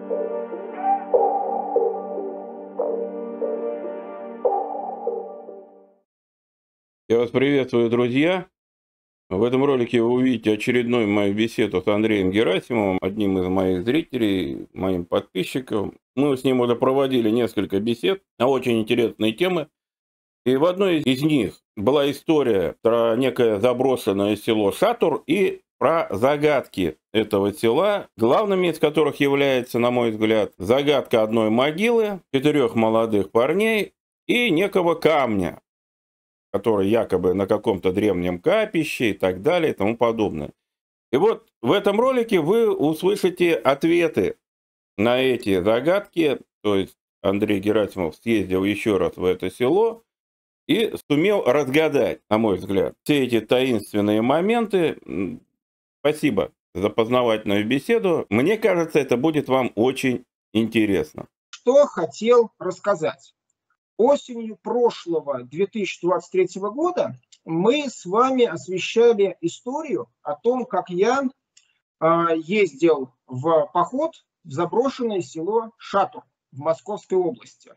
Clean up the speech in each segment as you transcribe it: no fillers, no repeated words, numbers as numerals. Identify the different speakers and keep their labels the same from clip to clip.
Speaker 1: Я вас приветствую, друзья. В этом ролике вы увидите очередную мою беседу с Андреем Герасимовым, одним из моих зрителей, моим подписчиком. Мы с ним уже проводили несколько бесед на очень интересные темы. И в одной из них была история про некое заброшенное село Шатур и про загадки этого села, главными из которых является, на мой взгляд, загадка одной могилы, 4 молодых парней и некого камня, который якобы на каком-то древнем капище и так далее и тому подобное. И вот в этом ролике вы услышите ответы на эти загадки. То есть Андрей Герасимов съездил еще раз в это село и сумел разгадать, на мой взгляд, все эти таинственные моменты. Спасибо за познавательную беседу. Мне кажется, это будет вам очень интересно.
Speaker 2: Что хотел рассказать. Осенью прошлого 2023 года мы с вами освещали историю о том, как я ездил в поход в заброшенное село Шатур в Московской области.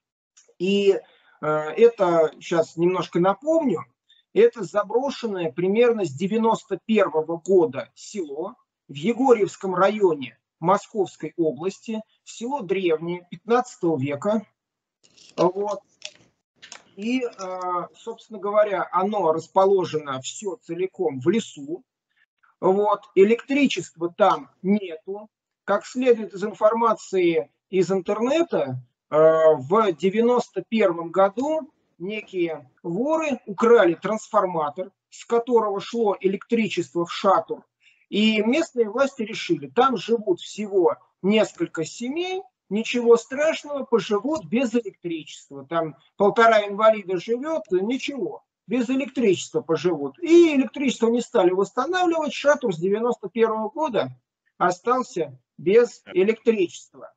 Speaker 2: И это, сейчас немножко напомню, это заброшенное примерно с 91 года село в Егорьевском районе Московской области, село древнее, 15 века. Вот. И, собственно говоря, оно расположено все целиком в лесу. Вот. Электричества там нету. Как следует из информации из интернета, в 91 году некие воры украли трансформатор, с которого шло электричество в Шатур. И местные власти решили, там живут всего несколько семей, ничего страшного, поживут без электричества. Там 1,5 инвалида живет, ничего, без электричества поживут. И электричество не стали восстанавливать. Шатур с 91 года остался без электричества.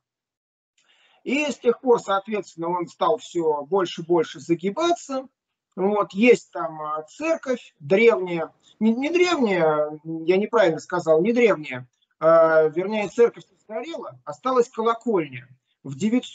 Speaker 2: И с тех пор, соответственно, он стал все больше и больше загибаться. Вот, есть там церковь древняя, не древняя, я неправильно сказал, не древняя, вернее, церковь сгорела, осталась колокольня. В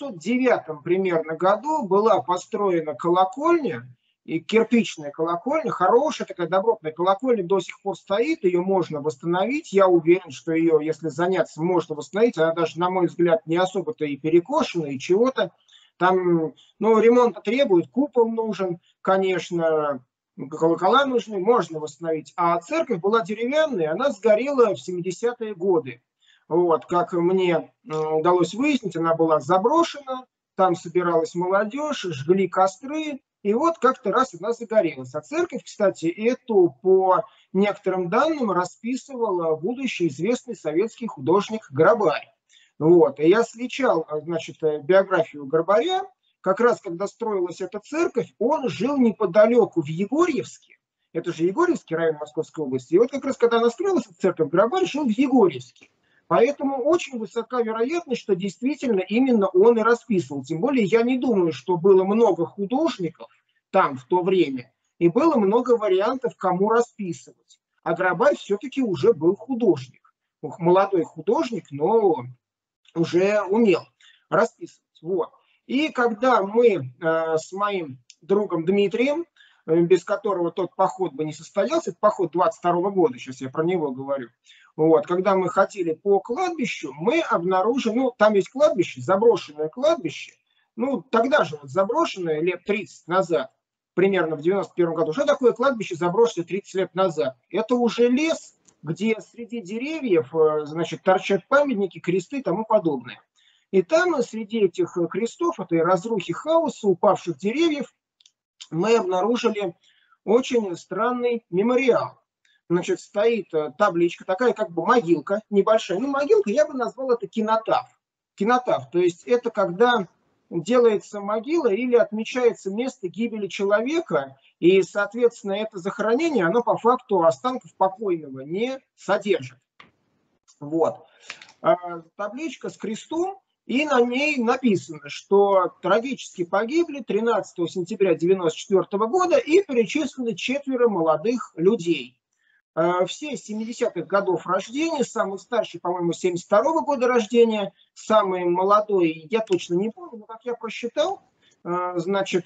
Speaker 2: 909 примерно году была построена колокольня, и кирпичная колокольня, хорошая такая добротная колокольня, до сих пор стоит, ее можно восстановить. Я уверен, что ее, если заняться, можно восстановить. Она даже, на мой взгляд, не особо-то и перекошена, и чего-то. Там, ну, ремонта требует, купол нужен, конечно, колокола нужны, можно восстановить. А церковь была деревянная, она сгорела в 70-е годы. Вот, как мне удалось выяснить, она была заброшена, там собиралась молодежь, жгли костры, и вот как-то раз она загорелась. А церковь, кстати, эту, по некоторым данным, расписывал будущий известный советский художник Грабарь. Вот. И я сличал, значит, биографию Грабаря. Как раз, когда строилась эта церковь, он жил неподалеку в Егорьевске. Это же Егорьевский район Московской области. И вот как раз, когда она строилась, эта церковь, Грабарь жил в Егорьевске. Поэтому очень высока вероятность, что действительно именно он и расписывал. Тем более я не думаю, что было много художников там в то время, и было много вариантов, кому расписывать. А Грабарь все-таки уже был художник. Молодой художник, но уже умел расписывать. Вот. И когда мы с моим другом Дмитрием, без которого тот поход бы не состоялся, это поход 22 года, сейчас я про него говорю, вот, когда мы ходили по кладбищу, мы обнаружили, ну, там есть кладбище, заброшенное кладбище, ну, тогда же вот заброшенное, лет 30 назад, примерно в 91 году. Что такое кладбище заброшенное 30 лет назад? Это уже лес, где среди деревьев, значит, торчат памятники, кресты и тому подобное. И там среди этих крестов, этой разрухи, хаоса, упавших деревьев, мы обнаружили очень странный мемориал. Значит, стоит табличка, такая как бы могилка небольшая. Ну, могилка, я бы назвал это кинотаф. Кинотаф, то есть это когда делается могила или отмечается место гибели человека, и, соответственно, это захоронение, оно по факту останков покойного не содержит. Вот. Табличка с крестом, и на ней написано, что трагически погибли 13 сентября 1994 года и перечислены 4 молодых людей. все 70-х годов рождения, самый старший, по-моему, 72-го года рождения, самый молодой, я точно не помню, но как я просчитал, значит,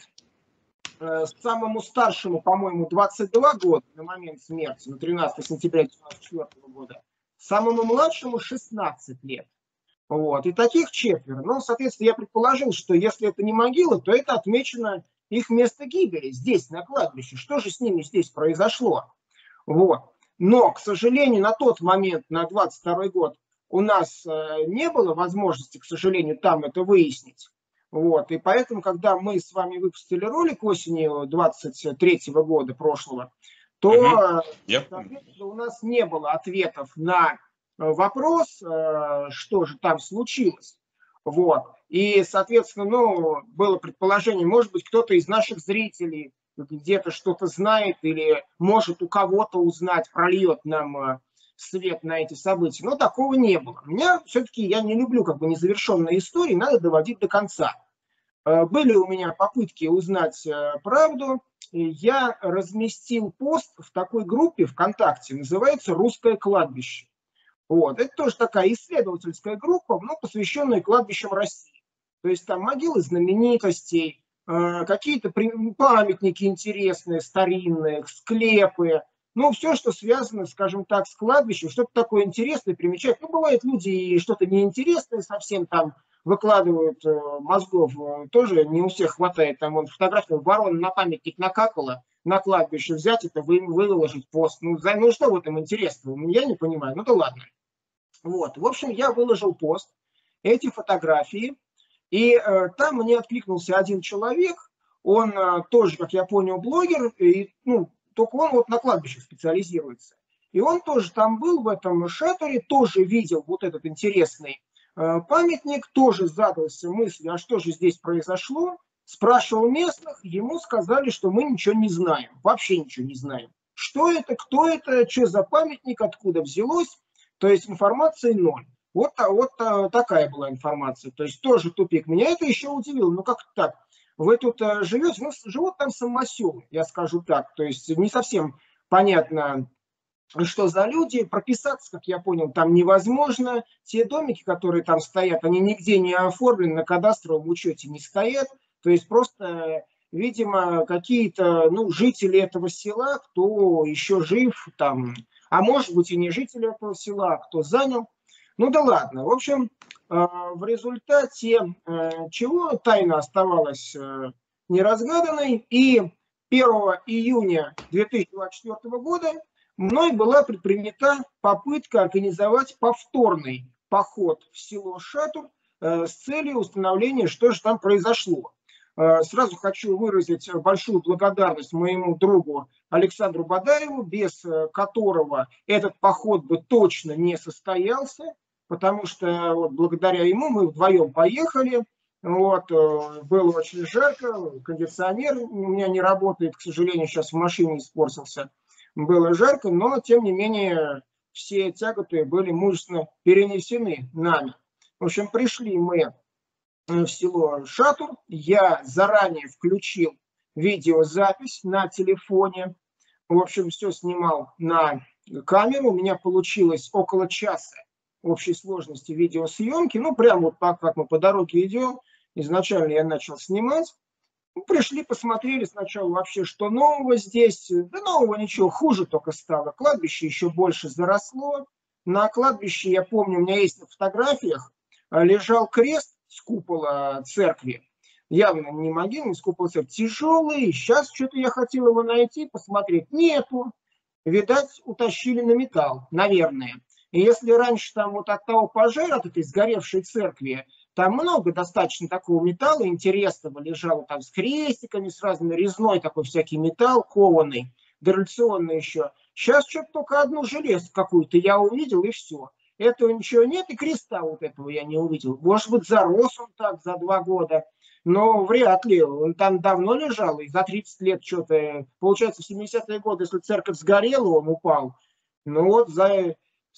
Speaker 2: самому старшему, по-моему, 22 года на момент смерти, на 13 сентября 1994 года, самому младшему 16 лет. Вот. И таких четверо. Ну, соответственно, я предположил, что если это не могила, то это отмечено их место гибели здесь, на кладбище. Что же с ними здесь произошло? Вот. Но, к сожалению, на тот момент, на 22 год, у нас не было возможности, к сожалению, там это выяснить. Вот. И поэтому, когда мы с вами выпустили ролик осенью 23 года прошлого, то, соответственно, у нас не было ответов на вопрос, что же там случилось. Вот. И, соответственно, ну, было предположение, может быть, кто-то из наших зрителей где-то что-то знает или может у кого-то узнать, прольет нам свет на эти события. Но такого не было. Меня все-таки, я не люблю как бы незавершенные истории, надо доводить до конца. Были у меня попытки узнать правду. Я разместил пост в такой группе ВКонтакте, называется «Русское кладбище». Вот. Это тоже такая исследовательская группа, но посвященная кладбищам России. То есть там могилы знаменитостей, какие-то памятники интересные, старинные, склепы, ну, все, что связано, скажем так, с кладбищем, что-то такое интересное, примечательное. Ну, бывает, люди и что-то неинтересное совсем там выкладывают, мозгов тоже не у всех хватает. Там вон фотографию ворона на памятник накакала, на кладбище взять это, выложить пост. Ну, что в этом интересного? Я не понимаю. Ну да ладно. Вот. В общем, я выложил пост, эти фотографии, и там мне откликнулся один человек, он тоже, как я понял, блогер, и, ну, только он вот на кладбищах специализируется. И он тоже там был в этом шатере, тоже видел вот этот интересный памятник, тоже задался мыслью, а что же здесь произошло, спрашивал местных, ему сказали, что мы ничего не знаем, вообще ничего не знаем. Что это, кто это, что за памятник, откуда взялось, то есть информации ноль. Вот такая была информация. То есть тоже тупик. Меня это еще удивило. Ну как так? Вы тут живете, ну живут там самоселы, я скажу так. То есть не совсем понятно, что за люди. Прописаться, как я понял, там невозможно. Те домики, которые там стоят, они нигде не оформлены, на кадастровом учете не стоят. То есть просто, видимо, какие-то, ну, жители этого села, кто еще жив там, а может быть и не жители этого села, кто занял. Ну да ладно. В общем, в результате чего тайна оставалась неразгаданной. И 1 июня 2024 года мной была предпринята попытка организовать повторный поход в село Шатур с целью установления, что же там произошло. Сразу хочу выразить большую благодарность моему другу Александру Бадаеву, без которого этот поход бы точно не состоялся, потому что вот благодаря ему мы вдвоем поехали. Вот, было очень жарко, кондиционер у меня не работает, к сожалению, сейчас в машине испортился. Было жарко, но тем не менее все тяготы были мужественно перенесены нами. В общем, пришли мы в село Шатур. Я заранее включил видеозапись на телефоне. В общем, все снимал на камеру. У меня получилось около часа общей сложности видеосъемки. Ну, прямо вот так, как мы по дороге идем. Изначально я начал снимать. Пришли, посмотрели сначала вообще, что нового здесь. Да нового ничего, хуже только стало. Кладбище еще больше заросло. На кладбище, я помню, у меня есть на фотографиях, лежал крест с купола церкви. Явно не могильный, с купола церкви. Тяжелый. Сейчас что-то я хотел его найти, посмотреть. Нету. Видать, утащили на металл, наверное. И если раньше там вот от того пожара, от этой сгоревшей церкви, там много достаточно такого металла интересного лежало, там с крестиками, с разными, резной такой всякий металл, кованый, дореволюционный еще. Сейчас что-то только одну железку какую-то я увидел, и все. Этого ничего нет, и креста вот этого я не увидел. Может быть, зарос он так за 2 года, но вряд ли. Он там давно лежал, и за 30 лет что-то, получается, в 70-е годы, если церковь сгорела, он упал. Ну вот за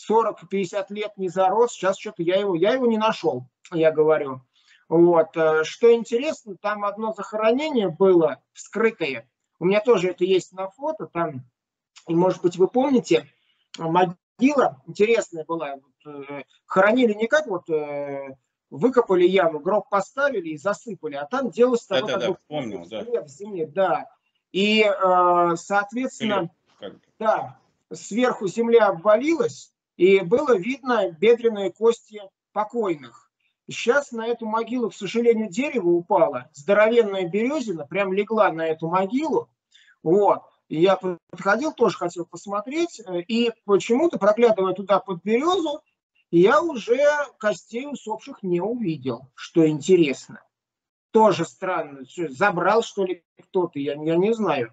Speaker 2: 40-50 лет не зарос, сейчас что-то я его не нашел, я говорю. Вот. Что интересно, там одно захоронение было вскрытое. У меня тоже это есть на фото. Там, может быть, вы помните, могила интересная была. Хоронили не как вот выкопали яму, гроб поставили и засыпали, а там делалось такой как бы
Speaker 1: помнил,
Speaker 2: в земле, да. И, соответственно, да, сверху земля обвалилась, и было видно бедренные кости покойных. Сейчас на эту могилу, к сожалению, дерево упало, здоровенная березина прям легла на эту могилу. Вот. И я подходил, тоже хотел посмотреть, и почему-то, проглядывая туда под березу, я уже костей усопших не увидел, что интересно. Тоже странно. Забрал, что ли, кто-то, я не знаю.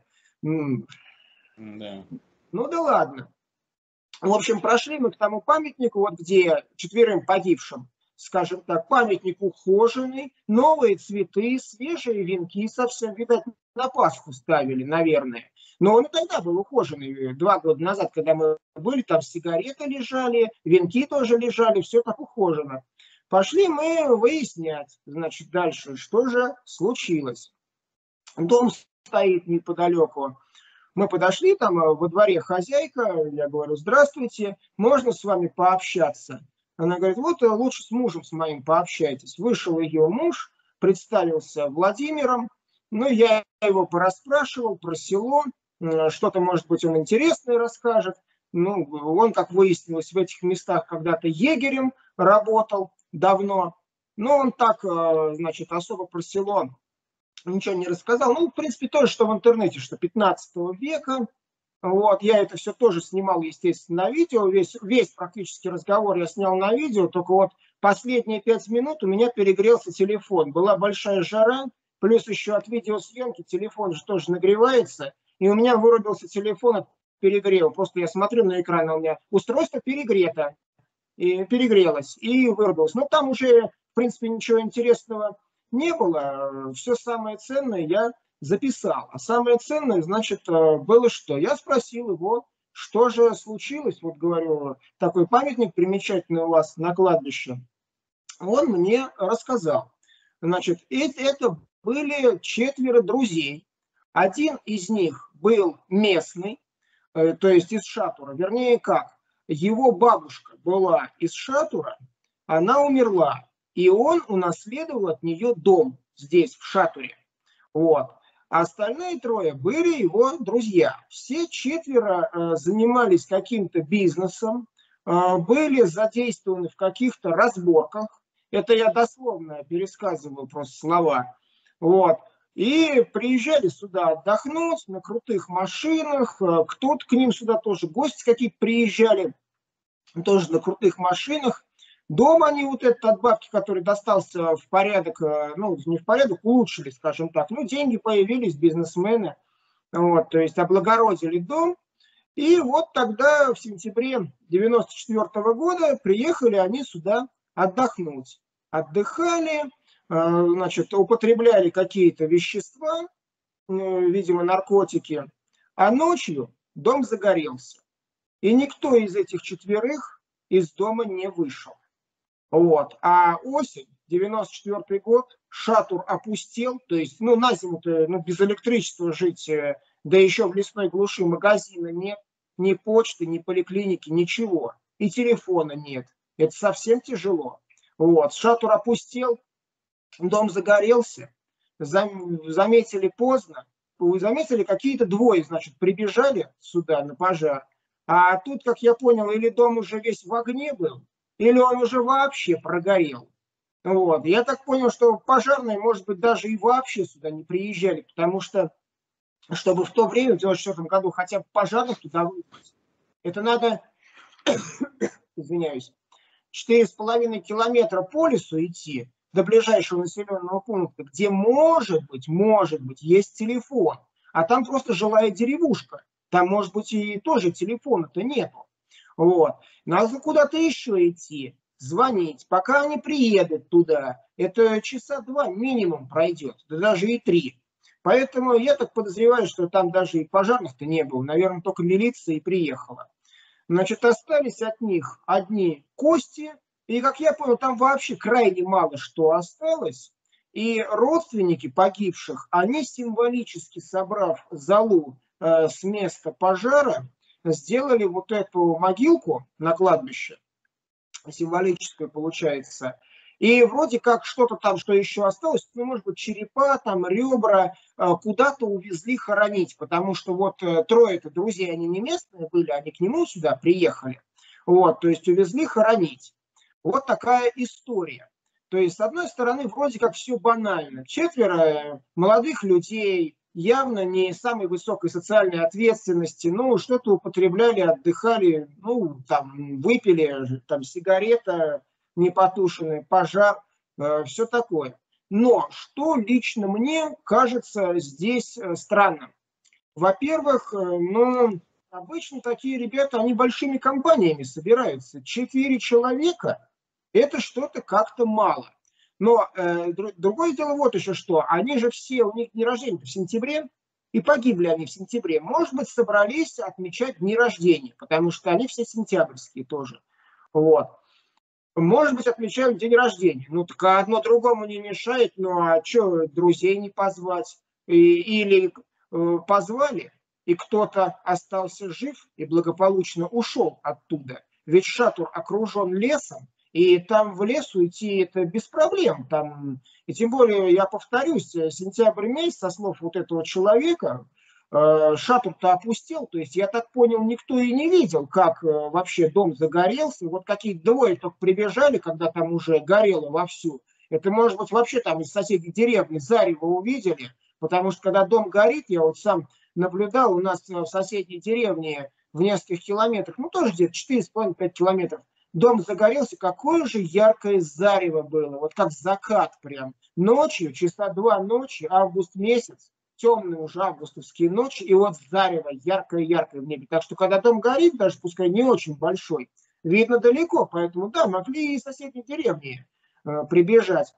Speaker 1: Да.
Speaker 2: Ну да ладно. В общем, прошли мы к тому памятнику, вот где 4 погибшим, скажем так, памятник ухоженный, новые цветы, свежие венки, совсем, видать, на Пасху ставили, наверное. Но он и тогда был ухоженный, 2 года назад, когда мы были, там сигареты лежали, венки тоже лежали, все так ухожено. Пошли мы выяснять, значит, дальше, что же случилось. Дом стоит неподалеку. Мы подошли, там во дворе хозяйка, я говорю, здравствуйте, можно с вами пообщаться? Она говорит, вот лучше с мужем с моим пообщайтесь. Вышел ее муж, представился Владимиром, ну, я его порасспрашивал про село, что-то, может быть, он интересное расскажет. Ну, он, как выяснилось, в этих местах когда-то егерем работал давно, но он так, значит, особо про село ничего не рассказал. Ну, в принципе, то же, что в интернете, что 15 века. Вот, я это все тоже снимал, естественно, на видео. Весь практически разговор я снял на видео, только вот последние 5 минут у меня перегрелся телефон. Была большая жара, плюс еще от видеосъемки телефон же тоже нагревается, и у меня вырубился телефон от перегрева. Просто я смотрю на экран, у меня устройство перегрето, и перегрелось, и вырубилось. Но там уже, в принципе, ничего интересного не было. Все самое ценное я записал. А самое ценное, значит, было что? Я спросил его, что же случилось. Вот говорю, такой памятник примечательный у вас на кладбище. Он мне рассказал. Значит, это были 4 друзей. Один из них был местный, то есть из Шатура. Вернее, как? Его бабушка была из Шатура, она умерла, и он унаследовал от нее дом здесь, в Шатуре. Вот. А остальные 3 были его друзья. Все 4 занимались каким-то бизнесом, были задействованы в каких-то разборках. Это я дословно пересказываю просто слова. Вот. И приезжали сюда отдохнуть на крутых машинах. Кто-то к ним сюда тоже, гости какие-то приезжали, тоже на крутых машинах. Дом они вот этот от бабки, который достался в порядок, ну, не в порядок, улучшили, скажем так. Ну, деньги появились, бизнесмены, вот, то есть облагородили дом. И вот тогда, в сентябре 94 года, приехали они сюда отдохнуть. Отдыхали, значит, употребляли какие-то вещества, видимо, наркотики, а ночью дом загорелся. И никто из этих 4 из дома не вышел. Вот. А осень, 94 год, Шатур опустел, то есть, ну, на зиму-то без электричества жить, да еще в лесной глуши, магазина нет, ни почты, ни поликлиники, ничего. И телефона нет. Это совсем тяжело. Вот. Шатур опустел, дом загорелся, заметили поздно, заметили какие-то 2, значит, прибежали сюда на пожар. А тут, как я понял, или дом уже весь в огне был, или он уже вообще прогорел. Вот. Я так понял, что пожарные, может быть, даже и вообще сюда не приезжали, потому что, чтобы в то время, в 1994 году, хотя бы пожарных туда вызвать, это надо, извиняюсь, 4,5 километра по лесу идти до ближайшего населенного пункта, где, может быть, есть телефон, а там просто жилая деревушка. Там, может быть, и тоже телефона-то нету. Вот. Надо куда-то еще идти, звонить. Пока они приедут туда, это часа 2 минимум пройдет, да даже и 3. Поэтому я так подозреваю, что там даже и пожарных-то не было. Наверное, только милиция и приехала. Значит, остались от них одни кости. И, как я понял, там вообще крайне мало что осталось. И родственники погибших, они символически, собрав золу с места пожара, сделали вот эту могилку на кладбище, символическую получается. И вроде как что-то там, что еще осталось, ну, может быть, черепа, там, ребра, куда-то увезли хоронить, потому что вот трое-то друзья, они не местные были, они к нему сюда приехали, вот, то есть увезли хоронить. Вот такая история. То есть, с одной стороны, вроде как все банально. Четверо молодых людей, явно не самой высокой социальной ответственности, ну, что-то употребляли, отдыхали, ну, там, выпили, там, сигарета непотушенная, пожар, все такое. Но что лично мне кажется здесь странным? Во-первых, ну, обычно такие ребята, они большими компаниями собираются. 4 человека – это что-то как-то мало. Но другое дело вот еще что. Они же все, у них дни рождения в сентябре, и погибли они в сентябре. Может быть, собрались отмечать дни рождения, потому что они все сентябрьские тоже. Вот. Может быть, отмечают день рождения. Ну, так одно другому не мешает. Ну, а что, друзей не позвать? Или позвали, и кто-то остался жив и благополучно ушел оттуда. Ведь шатур окружен лесом, и там в лес уйти это без проблем. Там, и тем более, я повторюсь, сентябрь месяц, со слов вот этого человека, шатур-то опустел, то есть, я так понял, никто и не видел, как вообще дом загорелся. Вот какие-то двое только прибежали, когда там уже горело вовсю. Это, может быть, вообще там из соседней деревни зарево увидели, потому что когда дом горит, я вот сам наблюдал, у нас в соседней деревне в нескольких километрах, ну тоже где-то 4,5-5 километров, дом загорелся, какое же яркое зарево было, вот как закат прям. Ночью, часа 2 ночи, август месяц, темные уже августовские ночи, и вот зарево яркое-яркое в небе. Так что, когда дом горит, даже пускай не очень большой, видно далеко, поэтому, да, могли и соседние деревни прибежать,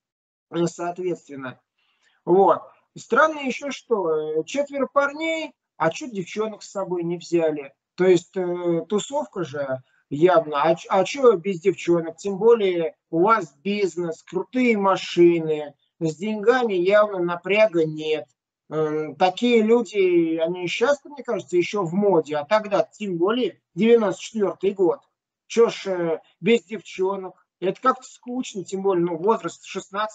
Speaker 2: соответственно. Вот. И странно еще что, 4 парней, а что девчонок с собой не взяли? То есть тусовка же явно, а что без девчонок? Тем более у вас бизнес, крутые машины, с деньгами явно напряга нет. Такие люди, они сейчас, мне кажется, еще в моде, а тогда, тем более, 94-й год. Че ж без девчонок? Это как-то скучно, тем более, ну, возраст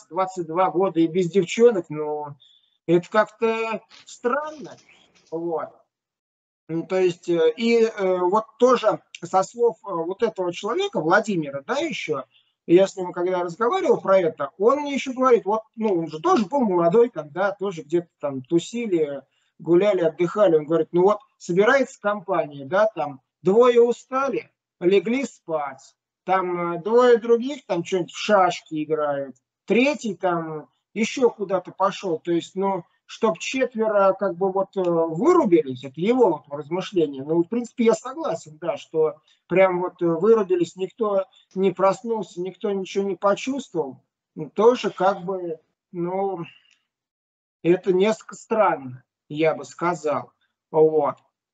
Speaker 2: 16-22 года и без девчонок, ну, это как-то странно. Вот. Ну, то есть, вот тоже со слов вот этого человека, Владимира, да, еще, я с ним когда разговаривал про это, он мне еще говорит, вот, ну, он же тоже был молодой, когда тоже где-то там тусили, гуляли, отдыхали. Он говорит, ну вот, собирается компания, да, там, двое устали, легли спать, там двое других там что-нибудь в шашки играют, третий там еще куда-то пошел, то есть, ну, чтобы четверо как бы вот вырубились, это его вот размышление. Ну, в принципе, я согласен, да, что прям вот вырубились, никто не проснулся, никто ничего не почувствовал. Ну, тоже как бы, ну, это несколько странно, я бы сказал. Вот.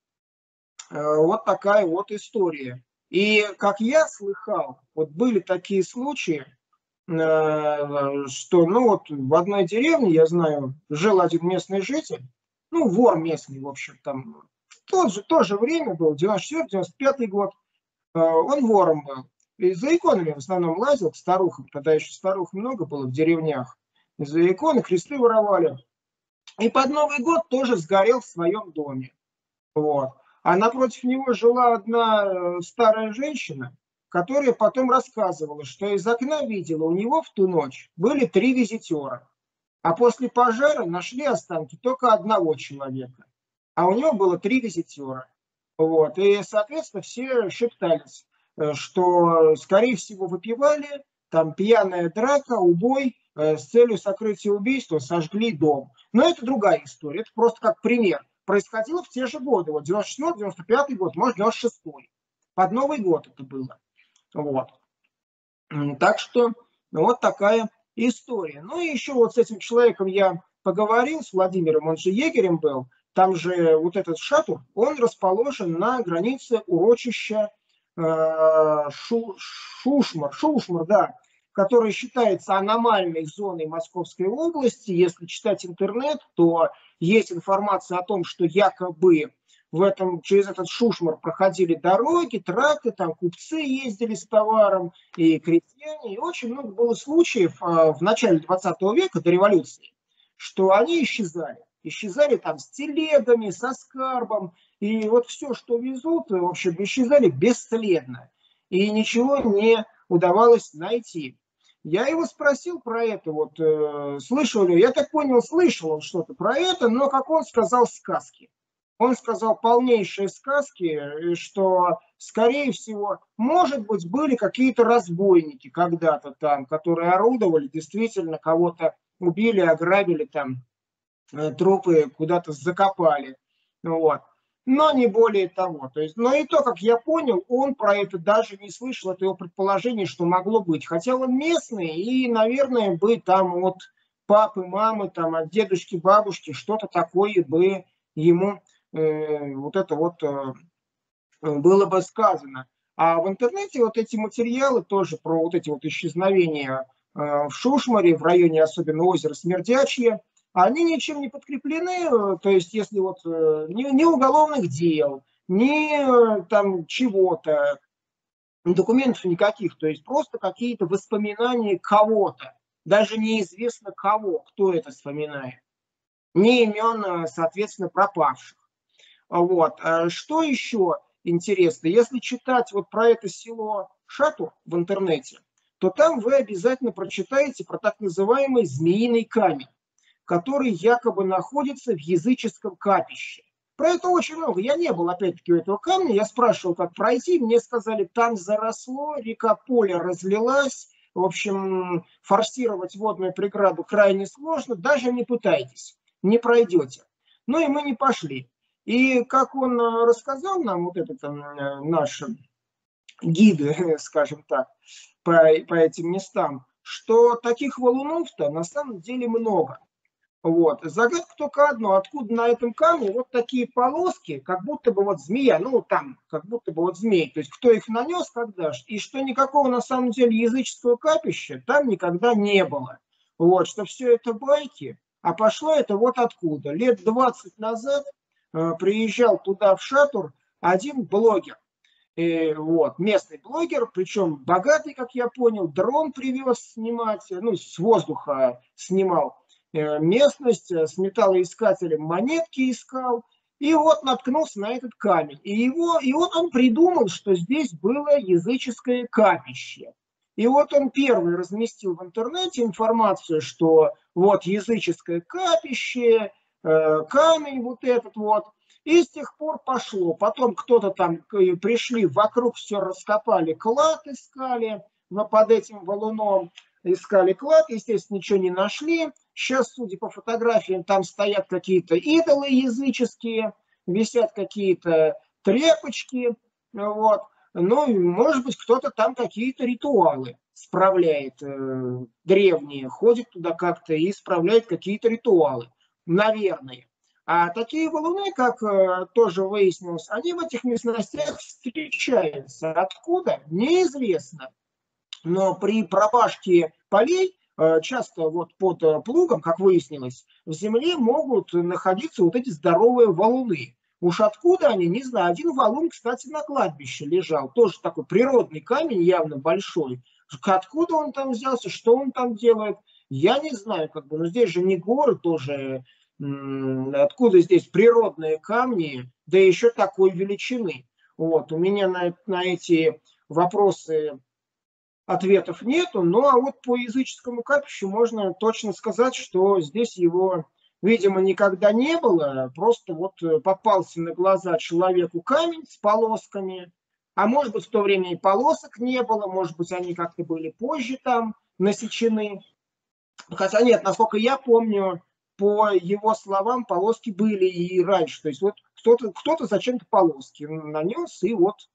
Speaker 2: Вот такая вот история. И как я слыхал, вот были такие случаи, что, ну вот в одной деревне, я знаю, жил один местный житель, ну вор местный, в общем, там, в то же время был, 94-95 год, он вором был. И за иконами в основном лазил, к старухам, тогда еще старух много было в деревнях, и за иконы кресты воровали. И под Новый год тоже сгорел в своем доме. Вот. А напротив него жила одна старая женщина, которая потом рассказывала, что из окна видела, у него в ту ночь были 3 визитера. А после пожара нашли останки только одного человека. А у него было 3 визитера. Вот. И, соответственно, все шептались, что, скорее всего, выпивали, там пьяная драка, убой, с целью сокрытия убийства сожгли дом. Но это другая история, это просто как пример. Происходило в те же годы, вот 94-95 год, может 96-й. Под Новый год это было. Вот. Так что вот такая история. Ну и еще вот с этим человеком я поговорил, с Владимиром, он же егерем был. Там же вот этот шатур, он расположен на границе урочища Шушмар, да, который считается аномальной зоной Московской области. Если читать интернет, то есть информация о том, что якобы через этот Шушмар проходили дороги, тракты, там купцы ездили с товаром, и крестьяне, и очень много было случаев в начале 20 века, до революции, что они исчезали. Исчезали там с телегами, со скарбом, и вот все, что везут, в общем, исчезали бесследно, и ничего не удавалось найти. Я его спросил про это, вот слышал ли, я так понял, слышал он что-то про это, но, как он сказал, сказки. Он сказал полнейшие сказки, что, скорее всего, может быть, были какие-то разбойники когда-то там, которые орудовали, действительно кого-то убили, ограбили там, трупы куда-то закопали. Вот. Но не более того. То есть, но и то, как я понял, он про это даже не слышал, это его предположение, что могло быть. Хотя он местный, и, наверное, бы там от папы, мамы, там, от дедушки, бабушки что-то такое бы ему вот это вот было бы сказано. А в интернете вот эти материалы тоже про вот эти вот исчезновения в Шушмаре, в районе особенно озера Смердячье, они ничем не подкреплены, то есть если вот ни уголовных дел, ни там чего-то, документов никаких, то есть просто какие-то воспоминания кого-то, даже неизвестно кого, кто это вспоминает, ни имен, соответственно, пропавших. Вот. Что еще интересно? Если читать вот про это село Шатур в интернете, то там вы обязательно прочитаете про так называемый Змеиный камень, который якобы находится в языческом капище. Про это очень много. Я не был, опять-таки, у этого камня. Я спрашивал, как пройти. Мне сказали, там заросло, река Поля разлилась. В общем, форсировать водную преграду крайне сложно. Даже не пытайтесь, не пройдете. Ну и мы не пошли. И как он рассказал нам, вот этот наш гид, скажем так, по этим местам, что таких валунов-то на самом деле много. Вот. Загадка только одно, откуда на этом камне вот такие полоски, как будто бы вот змея, ну там, как будто бы вот змей, то есть кто их нанес когда, и что никакого на самом деле языческого капища там никогда не было. Вот, что все это байки, а пошло это вот откуда. Лет 20 назад приезжал туда в Шатур один блогер. Вот, местный блогер, причем богатый, как я понял, дрон привез снимать, ну, с воздуха снимал местность, с металлоискателем монетки искал, и вот наткнулся на этот камень. И вот он придумал, что здесь было языческое капище. И вот он первый разместил в интернете информацию, что вот языческое капище, камень вот этот вот. И с тех пор пошло. Потом кто-то там пришли, вокруг все раскопали, клад искали, но под этим валуном искали клад, естественно, ничего не нашли. Сейчас, судя по фотографиям, там стоят какие-то идолы языческие, висят какие-то тряпочки, вот. Ну, может быть, кто-то там какие-то ритуалы справляет, древние, ходит туда как-то и справляет какие-то ритуалы, наверное. А такие валуны, как тоже выяснилось, они в этих местностях встречаются. Откуда? Неизвестно. Но при пропашке полей часто вот под плугом, как выяснилось, в земле могут находиться вот эти здоровые валуны. Уж откуда они, не знаю. Один валун, кстати, на кладбище лежал. Тоже такой природный камень, явно большой. Откуда он там взялся, что он там делает, я не знаю. Но здесь же не горы тоже. Откуда здесь природные камни, да еще такой величины. Вот. У меня на эти вопросы ответов нету, ну а вот по языческому капищу можно точно сказать, что здесь его, видимо, никогда не было, просто вот попался на глаза человеку камень с полосками, а может быть в то время и полосок не было, может быть они как-то были позже там насечены. Хотя нет, насколько я помню, по его словам, полоски были и раньше. То есть вот кто-то зачем-то полоски нанес, и вот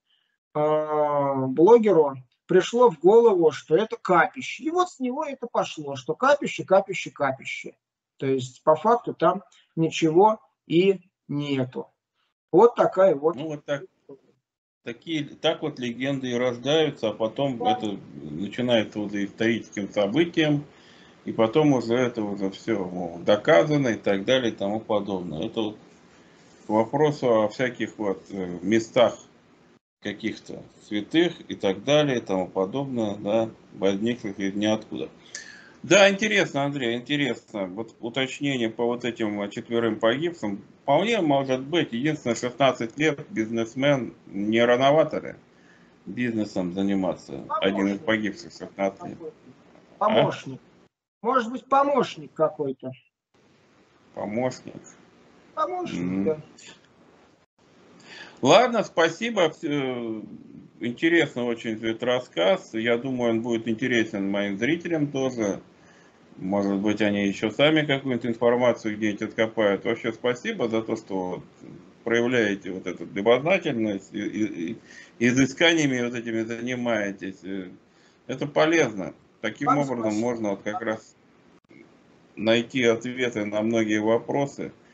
Speaker 2: блогеру пришло в голову, что это капище. И вот с него это пошло, что капище, капище, капище. То есть по факту там ничего и нету. Вот такая вот.
Speaker 1: Ну, вот так вот легенды и рождаются, а потом это начинается уже историческим событием, и потом уже это уже все доказано и так далее и тому подобное. Это вот к вопросу о всяких вот местах каких-то святых и так далее и тому подобное, да, возникших из ниоткуда. Да, интересно, Андрей, интересно. Вот уточнение по вот этим 4 погибшим. Вполне может быть. Единственное, 16 лет, бизнесмен, не рановато ли бизнесом заниматься? Один из
Speaker 2: Помощник
Speaker 1: погибших 16 лет.
Speaker 2: какой-то.
Speaker 1: А?
Speaker 2: Помощник. Может быть, помощник какой-то.
Speaker 1: Помощник.
Speaker 2: Помощник,
Speaker 1: М.
Speaker 2: да.
Speaker 1: Ладно, спасибо. Интересно очень этот рассказ. Я думаю, он будет интересен моим зрителям тоже. Может быть, они еще сами какую-нибудь информацию где-нибудь откопают. Вообще спасибо за то, что вот проявляете вот эту любознательность и изысканиями вот этими занимаетесь. Это полезно. Таким
Speaker 2: Вам
Speaker 1: образом
Speaker 2: спасибо.
Speaker 1: можно вот как раз найти ответы на многие вопросы.